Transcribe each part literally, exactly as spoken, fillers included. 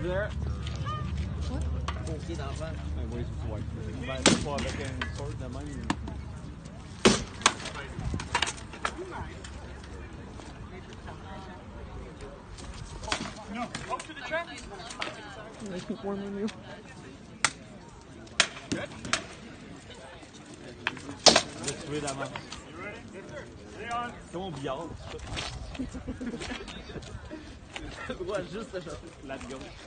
there. Ok d'enfant. Ben oui, c'est ouais. Ben, c'est pas avec une sorte de même. No, up to the trap. They keep warming you. Good. Just tuer d'avance. You ready? Yes, sir. Stay on. C'est mon billard, Le droit juste à changer. la de gauche.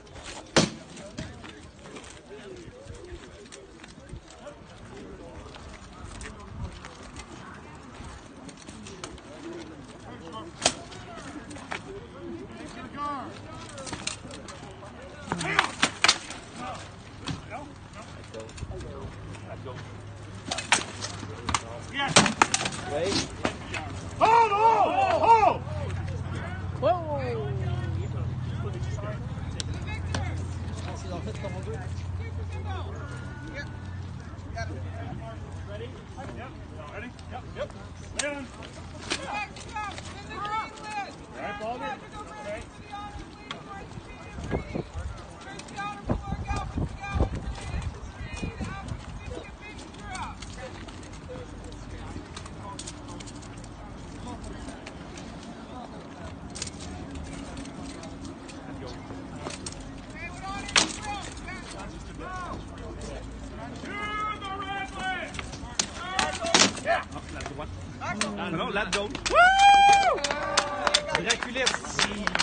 Yes. Wait. Hold! Hold! Hold! Whoa! C'est en fait comme on veut. Ready? Yep. Ready? Yep. Yep. Lay on. Right, Balder. Okay. Ah non, la de gauche. Draculette.